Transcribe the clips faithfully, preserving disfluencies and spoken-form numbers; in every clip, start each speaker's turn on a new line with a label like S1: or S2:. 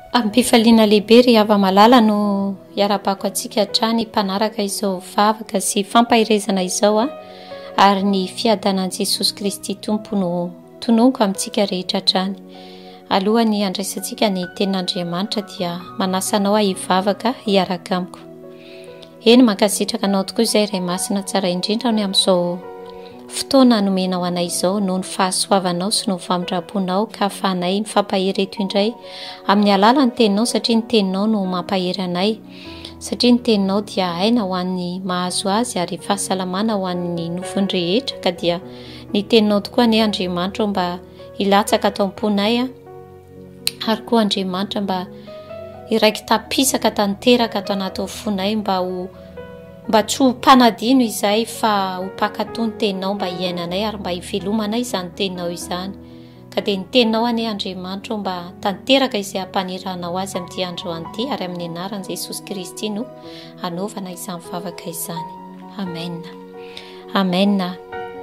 S1: Ampifaliana lehibe ry hava-malala no iarabako antsika hatrany mpanaraka izao vavaka sy fampahirezana izao a ary ny fiadanan'i Jesosy Kristy Tompo no tononko amintsika rehetra hatrany. Alohany andraisantsika ny tenin'Andriamanitra dia manasa anao hivavaka hiaraka amiko. Eny mankasitraka anao tokoa izay iray masina tsara indrindra ny amin'izao fotoana nomenao anay izao noho ny fahasoavanao sy no famindraponao ka ahafahanay mifampahery eto indray amin'ny alalan'ny teninao satria ny teninao no mampahery anay, satria ny teninao dia aina ho an'ny mahazo azy ary fahasalamana ho an'ny nofony rehetra ka dia ny teninao tokoa ane Andriamanitra mba hilatsaka atao am-ponay a ary koa Andriamanitra mba iraiky tapisaka tanteraka atao anaty fonay mba ho mba tsy ho mpanadino izay fa ho pakatony teninao mba hiainanay ary mba hivelomanay izany teninao izany ka dia ny teninao ane Andriamanitra mba tanteraka izay hampaniranao azy amin'ity andro an'ity ary amin'ny anaran'i Jesosy Kristy no anaovana izany vavaka izany. Amen. Amen.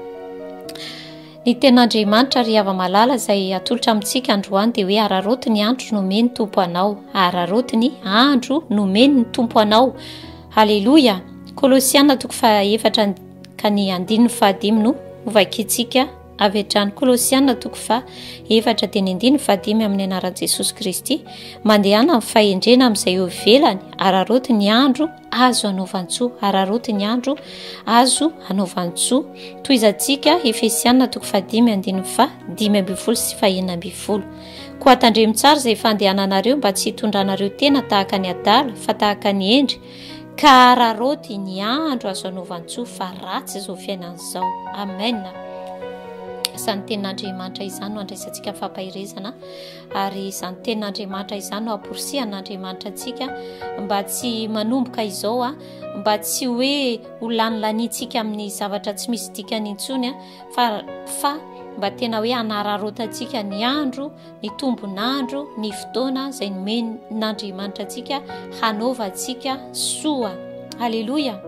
S1: Ny tenin'Andriamanitra ry hava-malala izay atolotra amintsika androany dia hoe Hararaoty ny andro nomeny Tompo anao. Hararaoty ny andro nomeny ny Tompo anao. Halleluja. Kolosiana toko faha-efatra ka ny andininy fahadimy no vakintsika avy hatrany. Kolosiana toko faha-efatra dia ny andininy fahadimy amin'ny anaran'i Jesosy Kristy mandehana amin'ny fahendrena amin'izay eo ivelany. Hararaoty ny andro azo anaovan-tsoa. Hararaoty ny andro azo anaovan-tsoa. Tohizantsika Efesiana toko fahadimy andininy fahadimy ambin'ny folo sy fahaenina ambin'ny folo. Koa tandremo tsara izay fandehananareo mba tsy hitondranareo tena tahaka ny adala fa tahaka ny endry. Ka Hararaoty ny andro azo anaovan-tsoa fa ratsy izao fiainana izao. Amen. Izany tenin'Andriamanitra izany no andraisantsika fampahirezana ary izany tenin'Andriamanitra izany no ampirisihan'Andriamanitra antsika mba tsy manomboka izao a mba tsy hoe ho lanilaniantsika amin'ny zavatra tsy misy dikany intsony a fa fa mba tena hoe hanararaotra antsika ny andro, ny tombon'andro, ny fotoana izay nomen'Andriamanitra antsika hanaovantsika soa. Halleluja.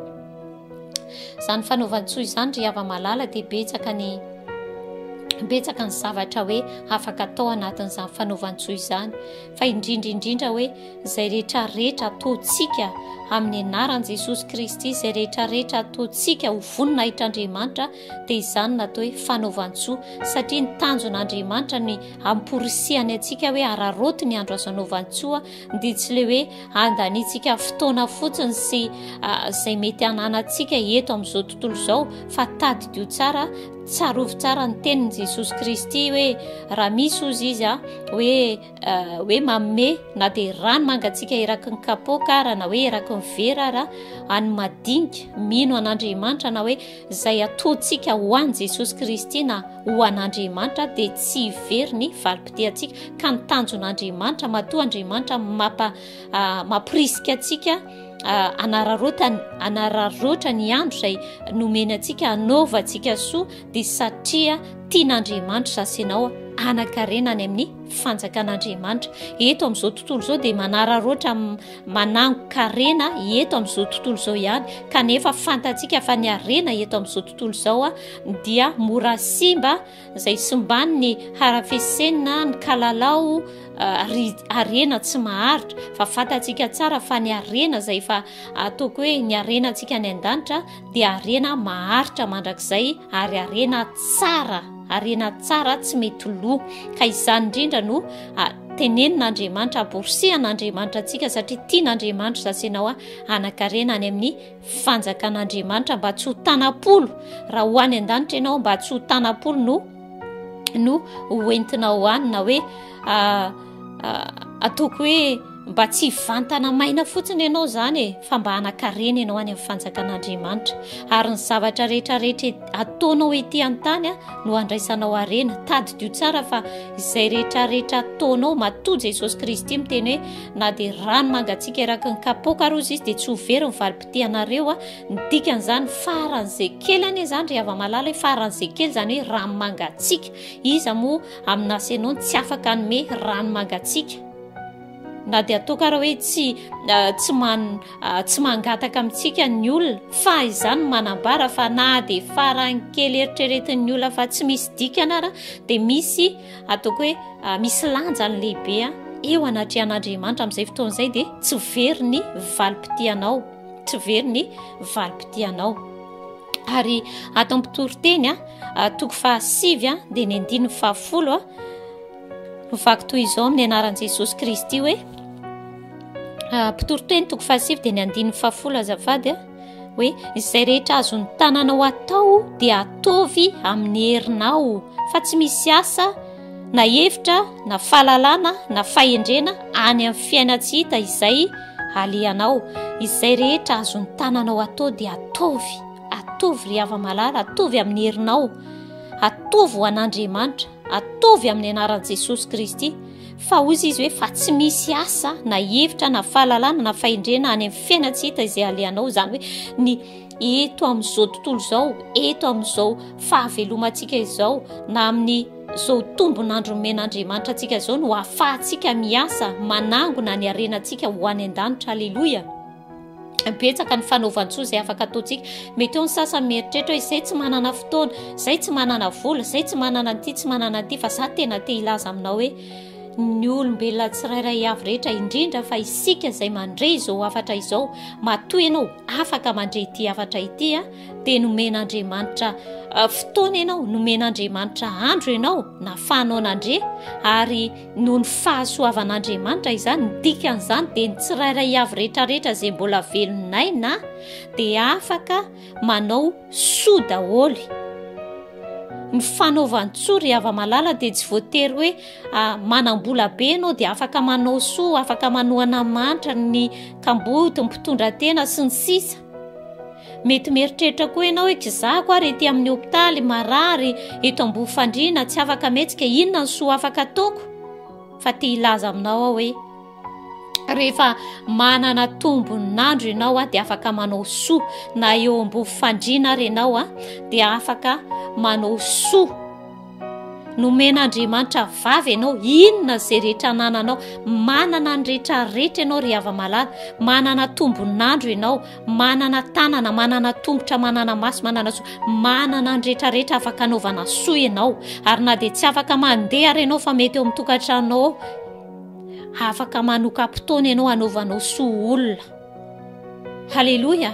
S1: Izany fanaovan-tsoa izany ry hava-malala dia betsaka ny betsaka ny zavatra hoe afaka atao anatin'izany fanaovan-tsoa izany fa indrindra indrindra hoe izay rehetra rehetra ataontsika amin'ny anaran'i Jesosy Kristy, izay rehetra rehetra ataontsika ho voninahitr'Andriamanitra dia izany natao hoe fanaovan-tsoa satria ny tanjon'Andriamanitra ny amporisihany antsika hoe Hararaoty ny andro azo anaovan-tsoa dia tsy le hoe andaniantsika fotoana fotsiny sy izay mety hananantsika eto amin'izao tontolo izao fa tadidio tsara tsarovy tsara ny tenin'i Jesosy Kristy hoe raha misy ozy izy a hoe hoe manome na dia rano mangatsika eraky ny kapoaka raha na hoe eraky ny vera raha any madinika mino an'Andriamanitra na hoe izay ataontsika ho an'i Jesosy Kristy na ho an'Andriamanitra dia tsy hivery ny valim-pitia antsika ka ny tanjon'Andriamanitra matoa Andriamanitra mampa mampirisika antsika hanararaotra hanararaotra ny andro izay nomeny antsika hanaovantsika soa dia satria tian'Andriamanitra zasy ianao hanan-karena any amin'ny fanjakan'Andriamanitra eto amin'izao tontolo izao dia manararaotra manango-karena eto amin'izao tontolo izao ihany kanefa fantatsika fa ny harena eto amin'izao tontolo izao a dia mora simba izay simbany ny harafesenina ny kalalao ary harena tsy maharitra fa fantatsika tsara fa ny harena izay fa ataoko hoe ny harena antsika any an-danitra dia harena maharitra mandrakizay ary harena tsara harena tsara tsy mety loha ka izany indrindra no tenenin'Andriamanitra amporisihan'Andriamanitra antsika satria tian'Andriamanitra zasy ianao a hanan-karena any amin'ny fanjakan'Andriamanitra mba tsy ho tanapolo raha ho any an-danitra ianao mba tsy ho tanapolo no no hoentinao any na hoe ataoko hoe mba tsy vantana maina fotsiny ianao izany e fa mba hanan-karena ianao any amin'ny fanjakan'Andriamanitra ary ny zavatra rehetra rehetra ataonao ety an-tany a no andraisanao harena tadidio tsara fa izay rehetra rehetra ataonao matoa Jesosy Kristy miteny hoe na dia rano mangatsika eraky ny kapoaka ary izy dia tsy ho very ny valim-pitianareo a ny dikan'izany faran'izay kely anie izany ry hava-malala hoe faran'izay kely izany hoe rano mangatsika iza moa amin'asy ianao tsy afaka hanome rano mangatsika na dia atao karaha hoe tsy tsy man tsy mangataka amintsika ny olona fa izany manambara fa na dia farany kely eritreretin'ny olona fa tsy misy dikana ara dia misy ataoko hoe misy lanjany lehibe eo anatrehan'Andriamanitra amin'izay fotoan'izay dia tsy very ny valim-pitianao, tsy very ny valim-pitianao. Ary atao ampitoroteny a toko fahasivy a dia ny andininy fahafolo a mivaky toy izao amin'ny anaran'i Jesosy Kristy hoe mpitoroteny toko fahasivy dia ny andininy fahafolo azafady a hoe izay rehetra azony tananao atao dia ataovy amin'ny herinao fa tsy misy asa na hevitra na fahalalana na fahendrena any amin'ny fiainana hita izay alianao. Izay rehetra azony tananao atao dia ataovy, ataovy ry hava-malala, ataovy amin'ny herinao, ataovy ho an'Andriamanitra, ataovy amin'ny anaran'i Jesosy Kristy. Fa ozy izy hoe fa tsy misy asa na hevitra na fahalalana na fahendrena any amin'ny fiainana tsy hita izay alianao. Izany hoe ny eto amin'izao tontolo izao, eto amin'izao fahavelomantsika izao, na amin'ny izao tombon'andro nomen'Andriamanitra antsika izao no ahafahantsika miasa manangona ny arenantsika ho any an-danitra. Aleloia. Betsaka ny fanaovan-tsoa izay afaka ataontsika. Mety eo ny sasany mieritreritra hoe izay tsy manana fotoana, izay tsy manana vola, izay tsy manana an'ity, tsy manana an'ity. Fa za tena te hilaza aminao hoe ny olombelona tsirairay avy rehetra, indrindra fa isika izay mandray izao afatra izao, matoy ianao afaka mandray ity afatra ity a dia nomen'Andriamanitra fotoana ianao, nomen'Andriamanitra andro ianao na fahanao nandre. Ary noho ny fahasoavan'Andriamanitra izany, ny dikan'izany dia ny tsirairay avy rehetrarehetra izay mbola velonaina dia afaka manao soa daholo. Ny fanaovan-tsoa ry hava-malala dia tsy voatery hoe manam-bola be ianao dia afaka manao soa, afaka manohana mantra ny kamboty, mpitondra tena sy ny sisa. Mety mieritreritra koa ianao hoe kizako ary ety amin'ny hopitaly marary, eto ambony-fandriana tsy afaka metsika, inona ny soa afaka ataoko? Fa te hilaza aminao aho hoe rehefa manana tombon'andro ianao a dia afaka manao soa, na eo ambony fandriana ary ianao a dia afaka manao soa. Nomen'Andriamanitra vavy ianao, inona izay rehetra nananao, manana ny rehetra rehetra ianao ry hava-malala, manana tombon'andro ianao, manana tanana, manana tongotra, manana maso, manana soa, manana ny rehetra rehetra afaka anaovana soa ianao. Ary na dia tsy afaka mandeha ary ianao fa mety eo amin'ny tokantranonao, afaka manoka-potoana ianao anaovanao soa olona. Haleloia.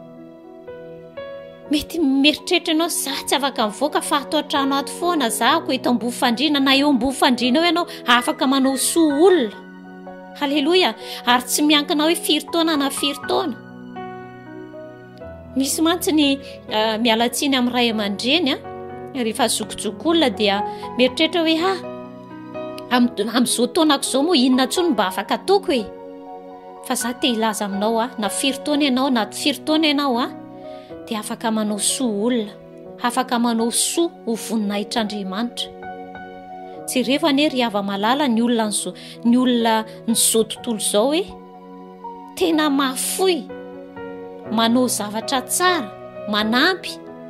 S1: Mety mieritreritra ianao za tsy afaka mivoaka fa ato an-trano ato foana zahako, eto ambony fandriana, na eo ambony fandriana eo ianao afaka manao soa olona. Haleloia. Ary tsy miankina hoe firy taona na firy taona. Misy mantsy ny uh, mialatsiny amin'ny ray aman-dreny a rehefa zokojokolona dia mieritreritra hoe ha amin'izao taonako izao moa inona tsony mba afaka ataoko e. Fa za te hilaza aminao a na firy taona ianao na firy taona ianao a dia afaka manao soa olona, afaka manao soa ho voninahitr'Andriamanitra. Jereva anie ry hava-malala ny olona n'izao ny olona n'izao tontolo izao hoe tena mahafoy, manao zavatra tsara, manampy.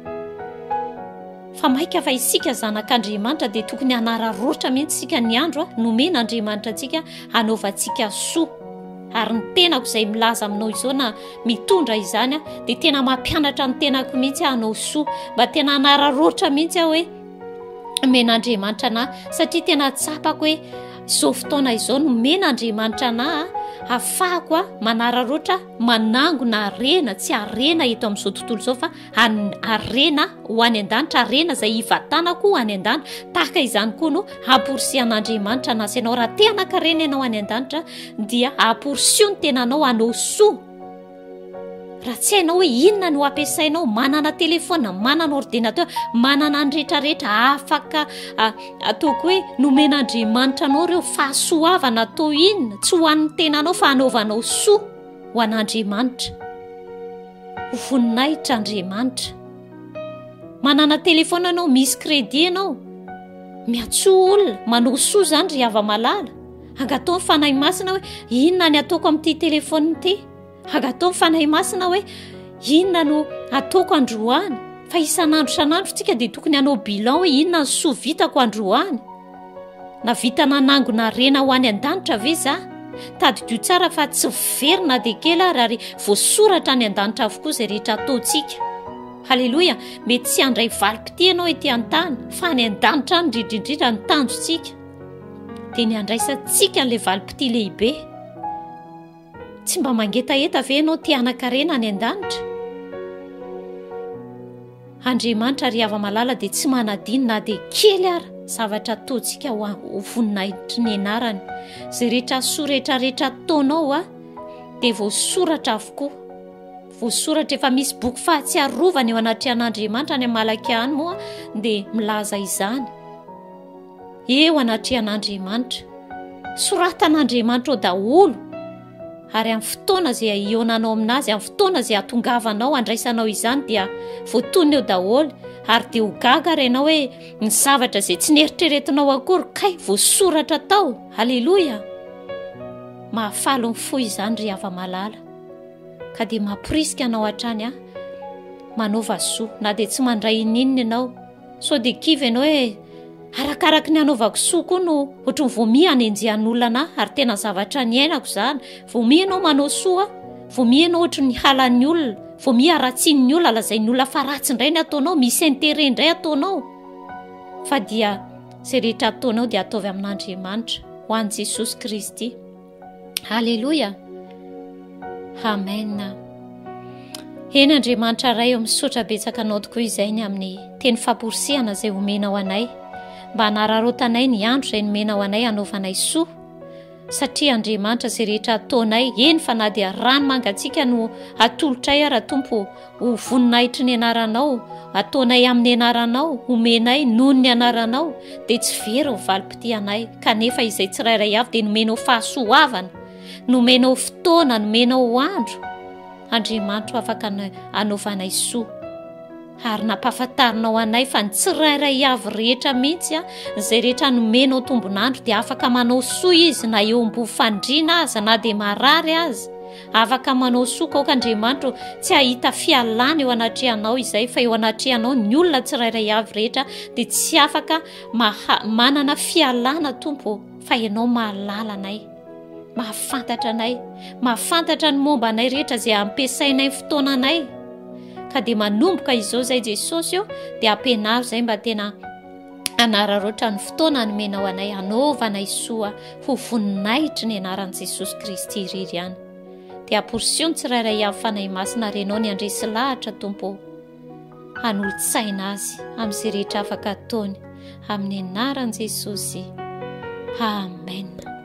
S1: Fa maika fa isika zanak'Andriamanitra dia tokony hanararaotra mihitsy isika ny andro a nomen'Andriamanitra antsika hanaovantsika soa. Ary ny tenako izay milaza aminao izao na mitondra izany a dia tena mampianatra ny tenako mihitsy hanao soa, mba tena hanararaotra mihitsy aho hoe men'Andriamanitra anahy, satria tena tsapako hoe izao fotoana izao nomen'Andriamanitra anahy ahafahako a manararaotra manangona arena, tsy arena eto amin'izao tontolo izao fa arena ho any an-danitra, arena izay hivatanako ho any an-danitra. Tahaka izany koa no hamporisian'Andriamanitra anasy ianao. Raha te hanan-karena ianao any an-danitra dia hamporisio ny tenanao hanao soa. Raha tsy hainao hoe inona no ampiasainao, manana telefona, manana ordinateur, manana ny rehetrarehetra afaka ataoko hoe nomen'Andriamanitra anao ireo fahasoavana atao inona, tsy ho an'ny tenanao fa hanaovanao soa ho an'Andriamanitra, ho voninahitr'Andriamanitra. Manana telefona anao, misy crédit ianao, miatsoa olona, manao soa izany ry hava-malala. Angatao ny fanahy masina hoe inona ny ataoko amin'ity telefona ity. Agatao mifanahy masina hoe inona no ataoko androany. Fa isan'andro isan'andro tsika dia tokony hanao bilan hoe inona ny soa vitako androany. Na vita nanangona rena ho any an-danitra ve za? Tadidio tsara fa tsy verina dia kely ary voasoratra any an-danitra avokoa izay rehetra ataontsika. Haleloia. Mety tsy handray valim-pitia ianao ety an-tany fa any an-danitra any indrindrindrindra ny tanjontsika. dia ny andraisantsika n'ilay valim-pitia lehibe. Tsy mba mangetaeta ve ianao tia hanan-karena ny an-danitra? Andriamanitra ry hava-malala dia tsy manadino na dia kely ara zavatra ataontsika ho voninahitry ny anarany. Izay rehetra soratra rehetra ataonao a dia voasoratra avokoa. Voasoratra, efa misy boky fahatsiarovana eo anatrian'Andriamanitra ny Malakia any moa dia milaza izany. Eo anatrian'Andriamanitra, soratan'Andriamanitra ao daholo, ary amin'ny fotoana izay ionanao aminazy, amin'ny fotoana izay atongavanao andraisanao izany dia voatonona eo daholo, ary dia ho gaga ary ianao hoe ny zavatra izay tsy nieritreretinao akory kay voasoratra tao. Haleloia! Mahafalo ny fo izany ry hava-malala, ka dia mampirisika anao hatrany a manaova soa, na dia tsy mandray ininina ianao. So dia kivy ianao hoe arakaraka ny anaovako soa koa no ohatry ny vomi anenjehan'olona anahy, ary tena zavatra ny ainako izany. Vomi ianao manao soa, vomi ianao ohatry ny halan'ny olona, vomi haratsian'ny olona, lazain'ny olona fa ratsy indray ny ataonao, misy intérêt indray ataonao. Fa dia izay rehetra ataonao dia ataovy amin'Andriamanitra ho an'i Jesosy Kristy. Haleloia! Amen. Eny Andriamanitra ray eo misaotra betsaka anao tokoa izay ny amin'ny teny famporisihana izay omenao anay, mba hanararaotanay ny andro izay nomenao anay hanaovanay soa. Satria Andriamanitra izay rehetra ataonay, eny fa na dia rano mangatsika no atolotray ara Tompo ho voninahitry ny anaranao, ataonay amin'ny anaranao, omenay noho ny anaranao, dia tsy very ho valim-pitianay. Kanefa izay tsirairay avy dia nomenao fahasoavana, nomenao fotoana, nomenao andro. Andriamanitra afaka anaovanay soa, ary nampahafantarinao anay fa ny tsirairay avy rehetra mihitsy a, izay rehetra nomenao tombonandro dia afaka manao soa izy, na eo ambony fandriana aza na dia marary aza, afaka manao soa. Kaoka Andriamanitra tsy ahita fialana eo anatrianao izay, fa eo anatrianao ny olona tsirairay avy rehetra dia tsy afaka maha, manana fialana Tompo, fa ianao mahalala anay, mahafantatra anay, mahafantatra ny momba anay rehetra izay ampiasainay fotoananay. Ka dia manomboka izao izay Jesosy eo dia ampianaro izay mba tena hanararaotra ny fotoana nomenao anay, hanaovanay soa ho voninahitry ny anaran'i Jesosy Kristy irery ihany. Dia aporisio ny tsirairay avy fanahy masina renao ny andresy lahatra Tompo, hanolo-tsaina azy amin'izay rehetra afaka ataony, amin'ny anaran'i Jesosy. Amen.